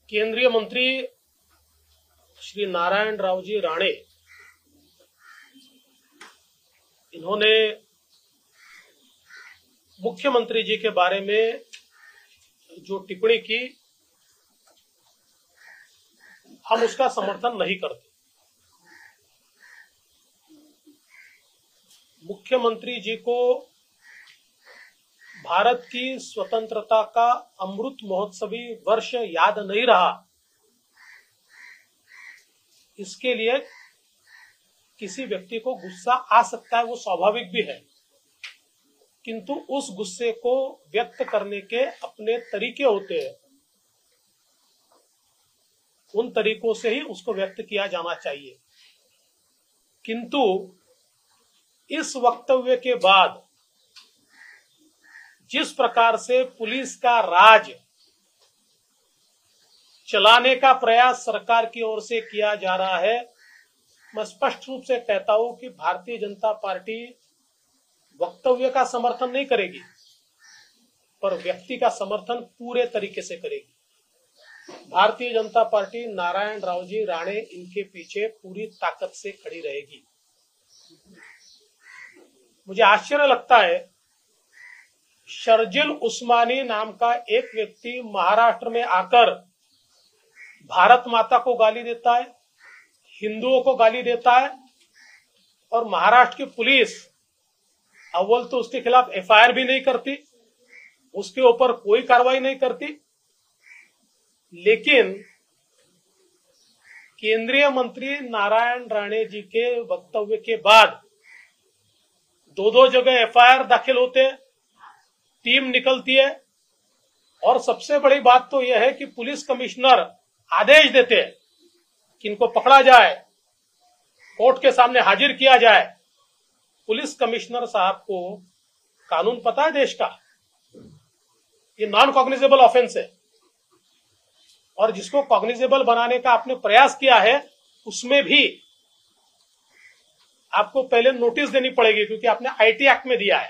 केंद्रीय मंत्री श्री नारायण राव जी राणे, इन्होंने मुख्यमंत्री जी के बारे में जो टिप्पणी की, हम उसका समर्थन नहीं करते। मुख्यमंत्री जी को भारत की स्वतंत्रता का अमृत महोत्सवी वर्ष याद नहीं रहा, इसके लिए किसी व्यक्ति को गुस्सा आ सकता है, वो स्वाभाविक भी है, किंतु उस गुस्से को व्यक्त करने के अपने तरीके होते हैं, उन तरीकों से ही उसको व्यक्त किया जाना चाहिए। किंतु इस वक्तव्य के बाद जिस प्रकार से पुलिस का राज चलाने का प्रयास सरकार की ओर से किया जा रहा है, मैं स्पष्ट रूप से कहता हूं कि भारतीय जनता पार्टी वक्तव्य का समर्थन नहीं करेगी, पर व्यक्ति का समर्थन पूरे तरीके से करेगी। भारतीय जनता पार्टी नारायण राव जी राणे, इनके पीछे पूरी ताकत से खड़ी रहेगी। मुझे आश्चर्य लगता है, शर्जिल उस्मानी नाम का एक व्यक्ति महाराष्ट्र में आकर भारत माता को गाली देता है, हिंदुओं को गाली देता है, और महाराष्ट्र की पुलिस अव्वल तो उसके खिलाफ एफआईआर भी नहीं करती, उसके ऊपर कोई कार्रवाई नहीं करती। लेकिन केंद्रीय मंत्री नारायण राणे जी के वक्तव्य के बाद दो जगह एफआईआर दाखिल होते हैं, टीम निकलती है, और सबसे बड़ी बात तो यह है कि पुलिस कमिश्नर आदेश देते हैं कि इनको पकड़ा जाए, कोर्ट के सामने हाजिर किया जाए। पुलिस कमिश्नर साहब को कानून पता है देश का, ये नॉन कॉग्निजेबल ऑफेंस है, और जिसको कॉग्निजेबल बनाने का आपने प्रयास किया है, उसमें भी आपको पहले नोटिस देनी पड़ेगी, क्योंकि आपने आईटी एक्ट में दिया है।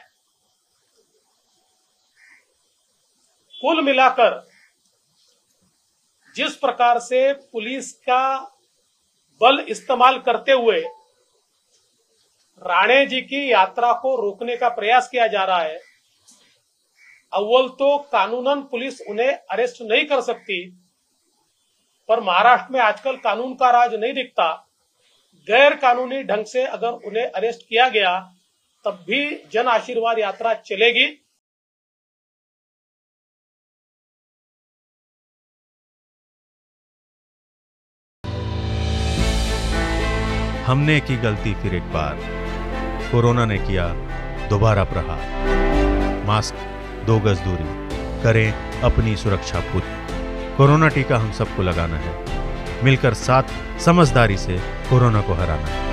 कुल मिलाकर जिस प्रकार से पुलिस का बल इस्तेमाल करते हुए राणे जी की यात्रा को रोकने का प्रयास किया जा रहा है, अव्वल तो कानूनन पुलिस उन्हें अरेस्ट नहीं कर सकती, पर महाराष्ट्र में आजकल कानून का राज नहीं दिखता। गैर कानूनी ढंग से अगर उन्हें अरेस्ट किया गया, तब भी जन आशीर्वाद यात्रा चलेगी। हमने की गलती फिर एक बार, कोरोना ने किया दोबारा प्रहार। मास्क, 2 गज दूरी, करें अपनी सुरक्षा पूरी। कोरोना टीका हम सबको लगाना है, मिलकर साथ समझदारी से कोरोना को हराना है।